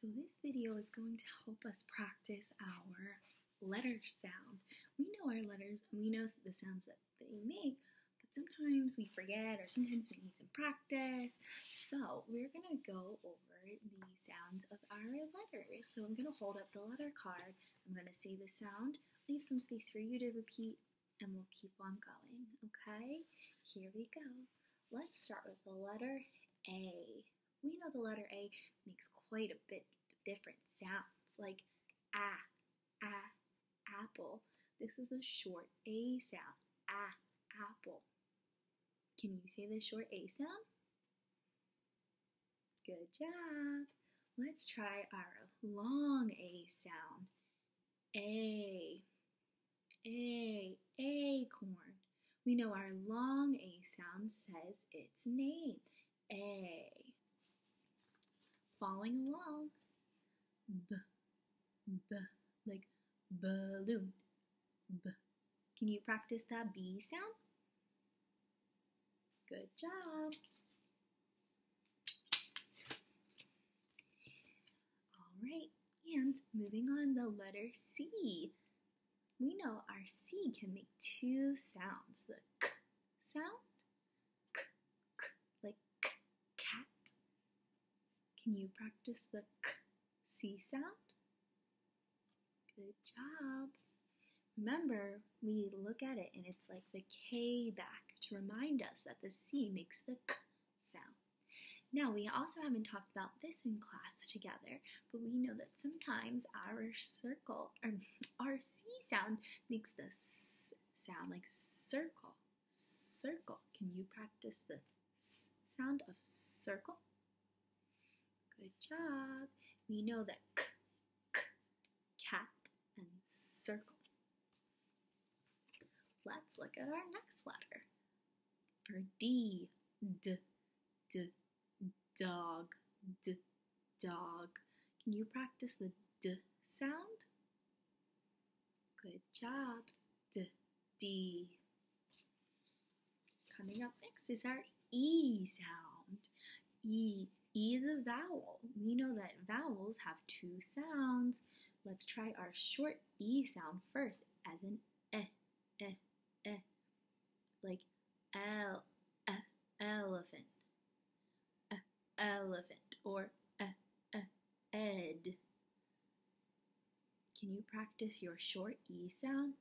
So this video is going to help us practice our letter sound. We know our letters and we know the sounds that they make, but sometimes we forget or sometimes we need some practice. So we're going to go over the sounds of our letters. So I'm going to hold up the letter card. I'm going to say the sound, leave some space for you to repeat, and we'll keep on going, okay? Here we go. Let's start with the letter A. We know the letter A makes quite a bit of different sounds, like apple. This is a short A sound, apple. Can you say the short A sound? Good job. Let's try our long A sound, acorn. We know our long A sound says its name, A. Following along, b, like balloon, b. Can you practice that B sound? Good job. All right, and moving on, the letter C. We know our C can make two sounds, the k sound, k, like cat. Can you practice the k, C sound? Good job. Remember, we look at it and it's like the K back to remind us that the C makes the k sound. Now, we also haven't talked about this in class together, but we know that sometimes our our C sound makes the S sound, like circle, circle. Can you practice the S sound of circle? Good job. We know that k, cat, and circle. Let's look at our next letter. For D, dog, dog. Can you practice the D sound? Good job. D. Coming up next is our E sound. E is a vowel. We know that vowels have two sounds. Let's try our short E sound first as an like elephant, elephant, or ed. Can you practice your short E sound?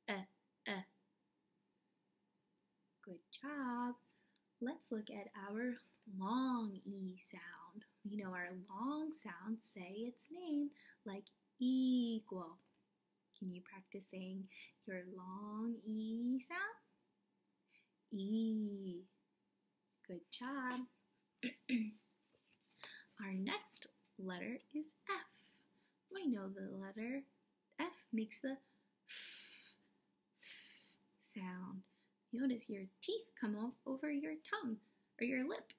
Good job. Let's look at our long E sound. We know our long sounds say its name, like equal. Can you practice saying your long E sound? E. Good job. Our next letter is F. We know the letter F makes the f sound. Notice your teeth come off over your tongue or your lip.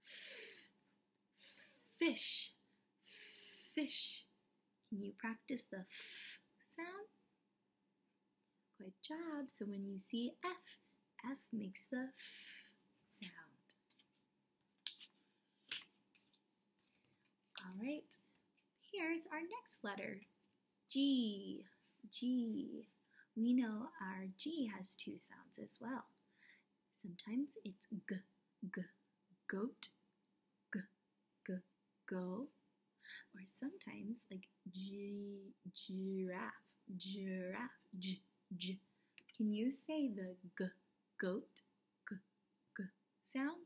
Fish, fish. Can you practice the f sound? Good job. So when you see F, F makes the f sound. All right, here's our next letter, G. We know our G has two sounds as well. Sometimes it's g, goat, g, go, or sometimes like giraffe, j. Can you say the goat, g sound?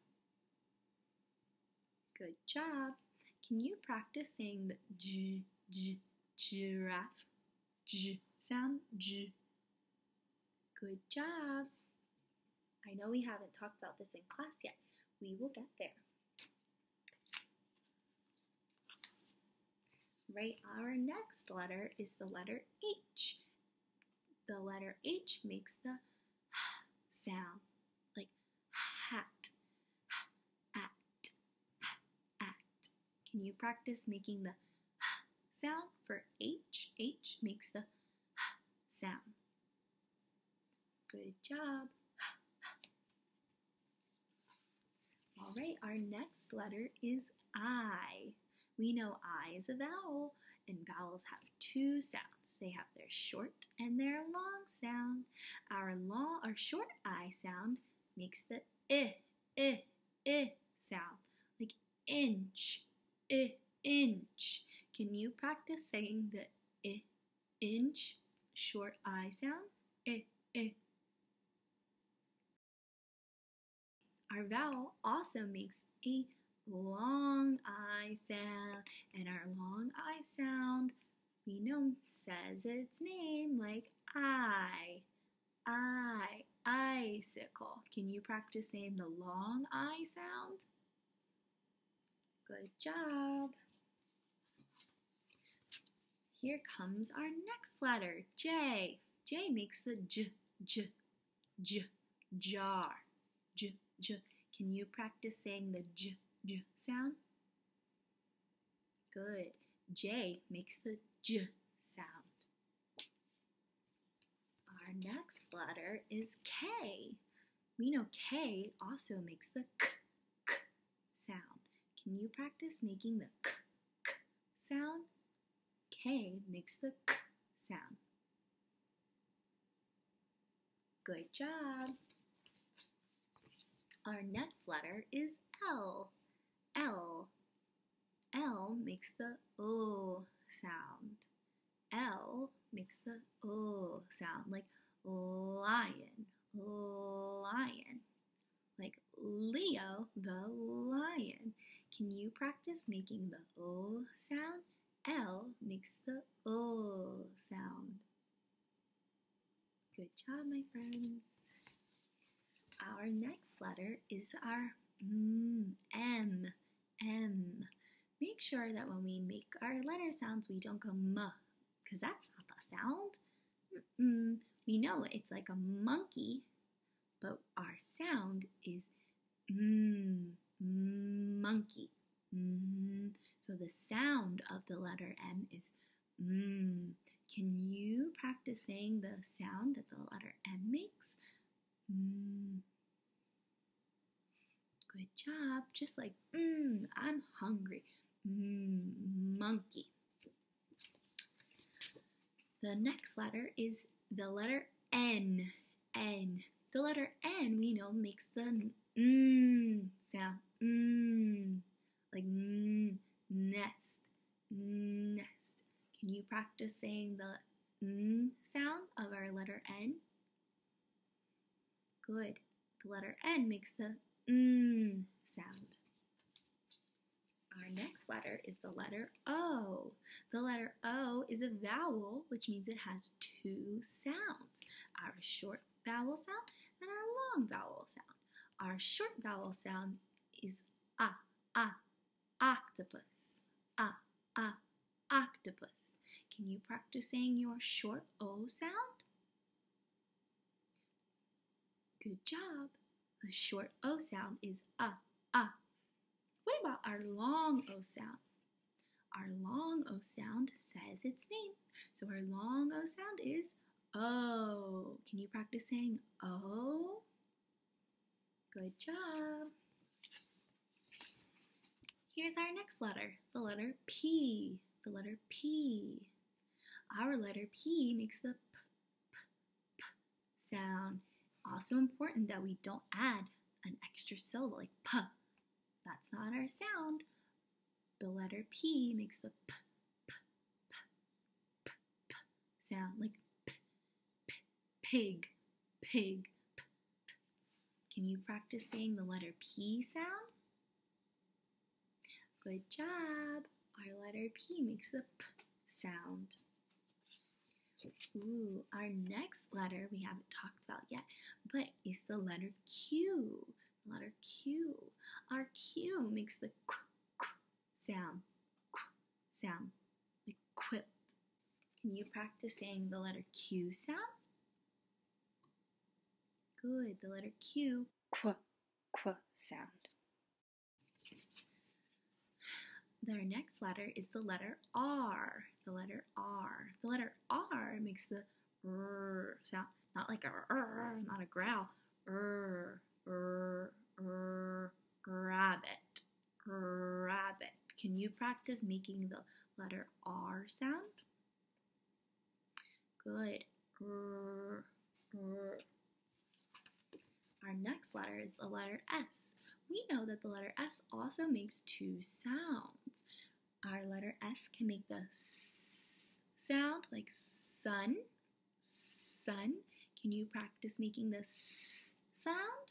Good job. Can you practice saying the giraffe, j sound, j? Good job. I know we haven't talked about this in class yet. We will get there. Right, our next letter is the letter H. The letter H makes the sound, like hat, at. Can you practice making the sound for H? H makes the sound. Good job. All right, our next letter is I. We know I is a vowel, and vowels have two sounds. They have their short and their long sound. Our short I sound makes the I sound, like inch, inch. Can you practice saying the inch short I sound? I. Our vowel also makes a long I sound, and our long I sound, we know, says its name, like icicle. Can you practice saying the long I sound? Good job. Here comes our next letter, J. J makes the j, jar. J. Can you practice saying the j sound? Good. J makes the j sound. Our next letter is K. We know K also makes the k sound. Can you practice making the k sound? K makes the k sound. Good job. Our next letter is L. L makes the sound. L makes the sound, like lion, like Leo the lion. Can you practice making the sound? L makes the sound. Good job, my friends. Our next letter is our M. Make sure that when we make our letter sounds, we don't go m, because that's not the sound. We know it's like a monkey, but our sound is monkey. So the sound of the letter M is Can you practice saying the sound that the letter M makes? Good job. Just like, I'm hungry. Monkey. The next letter is the letter N. The letter N, we know, makes the sound. Like nest. Can you practice saying the sound of our letter N? Good. The letter N makes the sound. Our next letter is the letter O. The letter O is a vowel, which means it has two sounds, our short vowel sound and our long vowel sound. Our short vowel sound is octopus. Octopus. Can you practice saying your short O sound? Good job. The short O sound is What about our long O sound? Our long O sound says its name. So our long O sound is O. Can you practice saying O? Good job. Here's our next letter, the letter P. The letter P. Our letter P makes the p sound. Also important that we don't add an extra syllable like p. That's not our sound. The letter P makes the p sound, like pig. Can you practice saying the letter P sound? Good job. Our letter P makes the p sound. Our next letter we haven't talked about yet, but is the letter Q. The letter Q. Our Q makes the qu sound. Like quilt. Can you practice saying the letter Q sound? Good. The letter Q. Qu sound. Their next letter is the letter R. The letter R. The letter R makes the r sound, not like a not a growl. Rabbit. Can you practice making the letter R sound? Good. Our next letter is the letter S. We know that the letter S also makes two sounds. Our letter S can make the S sound, like sun, sun. Can you practice making the S sound?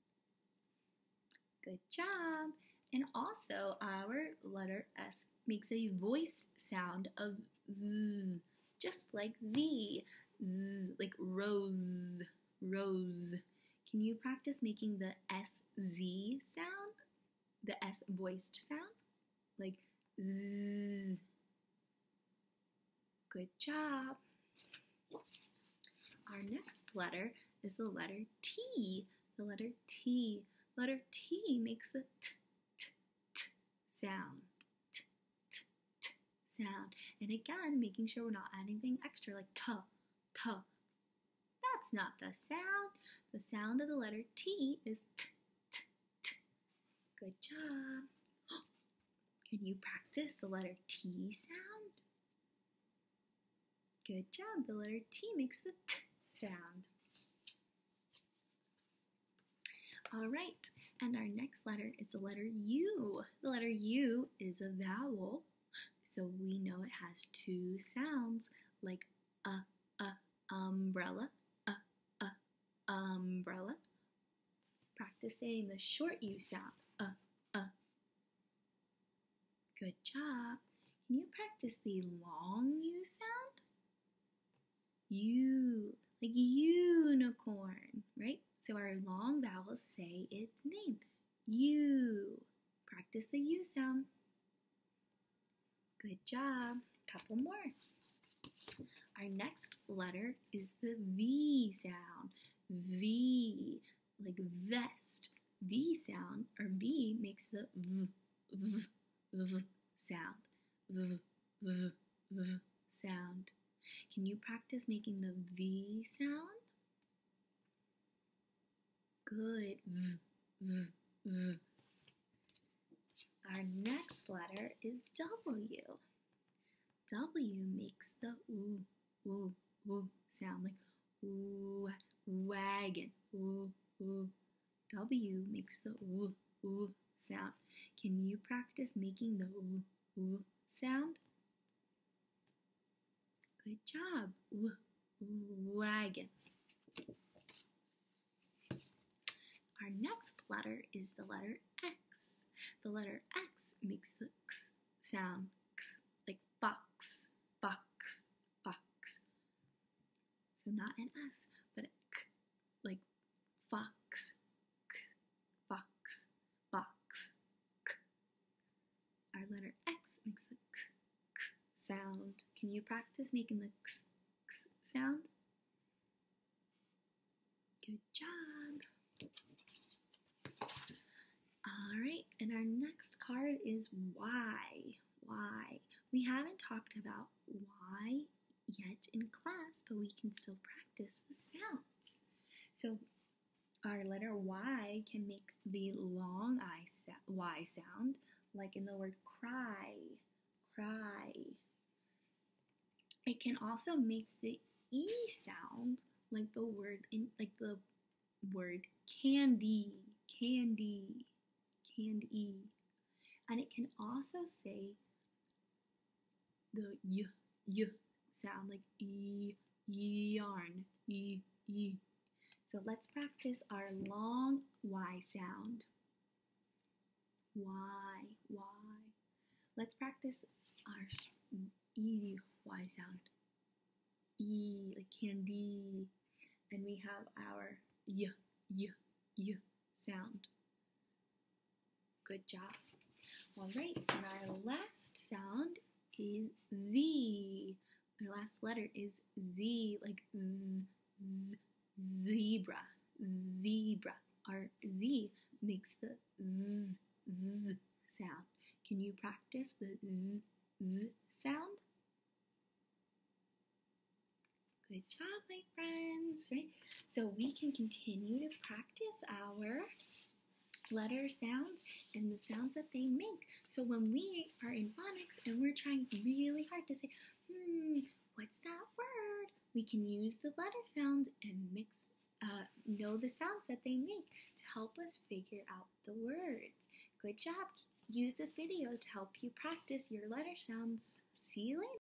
Good job. And also, our letter S makes a voiced sound of Z, just like Z. Z, like rose, rose. Can you practice making the SZ sound? The S voiced sound? Like Z. Good job. Our next letter is the letter T. The letter T. Letter T makes the t, t, t sound. T, t, t sound. And again, making sure we're not adding anything extra like t, t. That's not the sound. The sound of the letter T is t, t, t. Good job. Can you practice the letter T sound? Good job. The letter T makes the t sound. All right, and our next letter is the letter U. The letter U is a vowel, so we know it has two sounds, like umbrella, umbrella. Practice saying the short U sound, Good job. Can you practice the long U sound? U, like unicorn, right? So our long vowels say its name. U. Practice the U sound. Good job. Couple more. Our next letter is the V sound. V, like vest. V sound, or V makes the V, V, V sound. V, V, V sound. Can you practice making the V sound? Good. V, V, V. Our next letter is W. W makes the sound, like wagon. W makes the sound. Can you practice making the sound? Good job. Wagon. Our next letter is the letter X. The letter X makes the X sound, X, like fox, fox, fox. So not an S, but a K, like fox, K, fox, fox, K. Our letter X makes the X, X sound. Can you practice making the X, X sound? Good job. Alright, and our next card is Y. Y. We haven't talked about Y yet in class, but we can still practice the sounds. So our letter Y can make the long Y sound, like in the word cry, cry. It can also make the E sound, like the word candy, candy, candy. And it can also say the y sound, like yarn, y. So let's practice our long Y sound. Y. Let's practice our Y sound. E, like candy. And we have our y sound. Good job. All right, and our last sound is Z. Our last letter is Z, like zebra, zebra. Our Z makes the Z sound. Can you practice the Z sound? Good job, my friends, right? So we can continue to practice our letter sounds and the sounds that they make. So when we are in phonics and we're trying really hard to say, what's that word? We can use the letter sounds and know the sounds that they make to help us figure out the words. Good job. Use this video to help you practice your letter sounds. See you later.